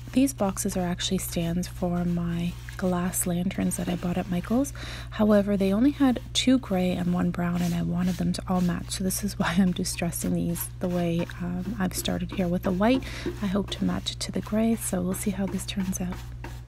These boxes are actually stands for my glass lanterns that I bought at Michael's. However, they only had 2 gray and 1 brown, and I wanted them to all match. So this is why I'm distressing these the way I've started here with the white. I hope to match it to the gray, so we'll see how this turns out.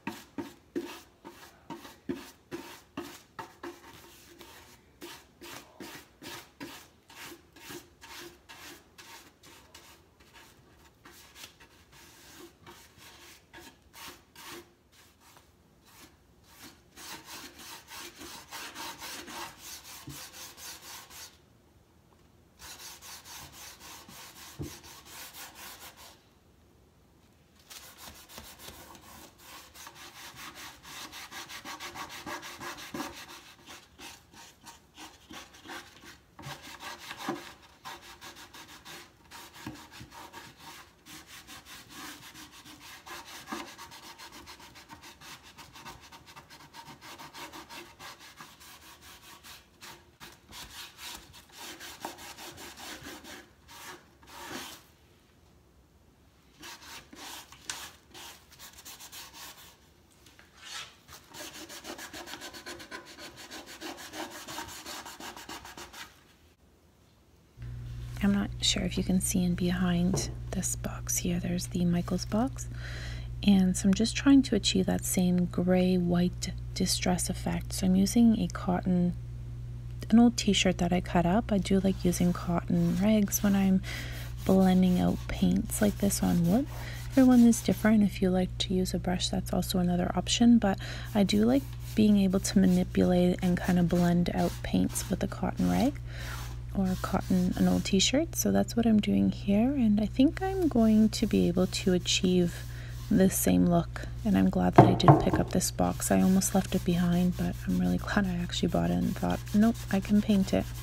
I'm not sure if you can see in behind this box here, there's the Michael's box. And so I'm just trying to achieve that same gray-white distress effect. So I'm using an old t-shirt that I cut up. I do like using cotton rags when I'm blending out paints like this on wood. Everyone is different. If you like to use a brush, that's also another option. But I do like being able to manipulate and kind of blend out paints with a cotton rag or an old t-shirt. So that's what I'm doing here, and I think I'm going to be able to achieve this same look, and I'm glad that I did pick up this box. I almost left it behind, but I'm really glad I actually bought it and thought, nope, I can paint it.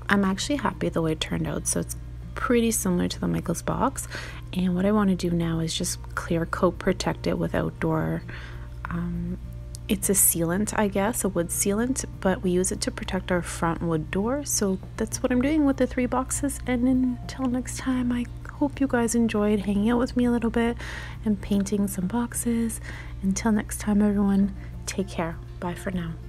I'm actually happy the way it turned out. So it's pretty similar to the Michaels box, and what I want to do now is just clear coat protect it with outdoor it's a sealant, I guess, a wood sealant, but we use it to protect our front wood door. So that's what I'm doing with the 3 boxes. And until next time, I hope you guys enjoyed hanging out with me a little bit and painting some boxes. Until next time, everyone, take care. Bye for now.